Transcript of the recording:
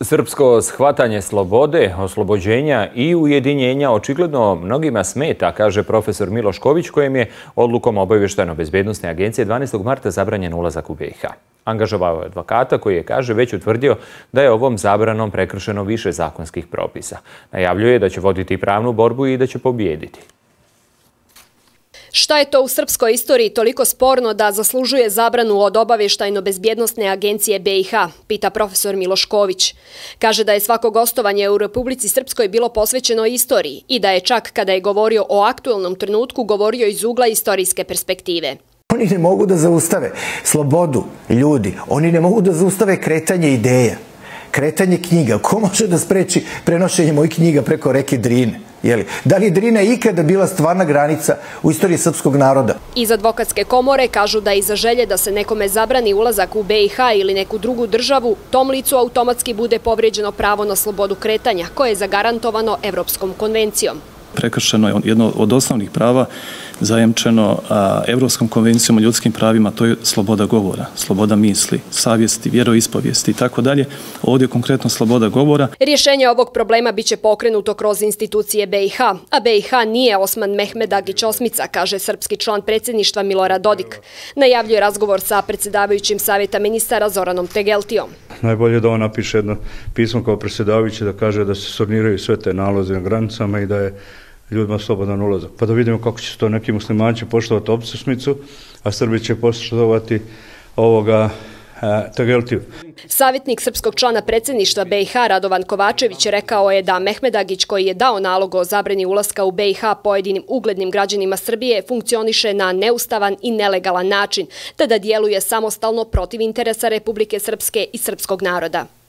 Srpsko shvatanje slobode, oslobođenja i ujedinjenja očigledno mnogima smeta, kaže profesor Miloš Ković, kojem je odlukom Obavještajno-bezbednosne agencije 12. marta zabranjen ulazak u BiH. Angažovao je advokata koji je, kaže, već utvrdio da je ovom zabranom prekršeno više zakonskih propisa. Najavljuje da će voditi pravnu borbu i da će pobijediti. Šta je to u srpskoj istoriji toliko sporno da zaslužuje zabranu od Obavještajno-bezbjednosne agencije BiH, pita profesor Miloš Ković. Kaže da je svako gostovanje u Republici Srpskoj bilo posvećeno istoriji i da je čak kada je govorio o aktuelnom trenutku govorio iz ugla istorijske perspektive. Oni ne mogu da zaustave slobodu ljudi, oni ne mogu da zaustave kretanje ideja, kretanje knjiga. Ko može da spreči prenošenje mojih knjiga preko reke Drine? Da li je Drina ikada bila stvarna granica u istoriji srpskog naroda? Iz advokatske komore kažu da iza želje da se nekome zabrani ulazak u BiH ili neku drugu državu, tom licu automatski bude povrijeđeno pravo na slobodu kretanja, koje je zagarantovano Evropskom konvencijom. Prekršeno je jedno od osnovnih prava zajamčeno Evropskom konvencijom o ljudskim pravima, to je sloboda govora, sloboda misli, savjesti, vjeroispovijesti i tako dalje. Ovdje je konkretno sloboda govora. Rješenje ovog problema biće pokrenuto kroz institucije BiH, a BiH nije Osman Mehmedagić Osmica, kaže srpski član predsjedništva Milorad Dodik. Najavljuje razgovor sa predsjedavajućim savjeta ministara Zoranom Tegeltijom. Najbolje da on napiše jedno pismo kao predsjedavajući da kaže da se storniraju sve te naloze na granicama i da je ljudima slobodan ulazak. Pa da vidimo kako će to neki muslimani će poštovati Osmicu, a Srbi će poštovati ovoga Tegeltiju. Savjetnik srpskog člana predsjedništva BiH Radovan Kovačević rekao je da Mehmedagić, koji je dao nalog o zabrani ulaska u BiH pojedinim uglednim građanima Srbije, funkcioniše na neustavan i nelegalan način, te da djeluje samostalno protiv interesa Republike Srpske i srpskog naroda.